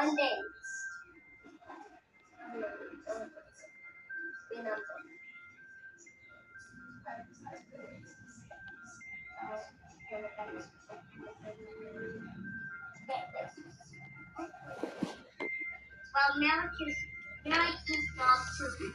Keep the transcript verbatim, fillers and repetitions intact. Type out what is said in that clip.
One day. You know. Well, now it's now it's just not true.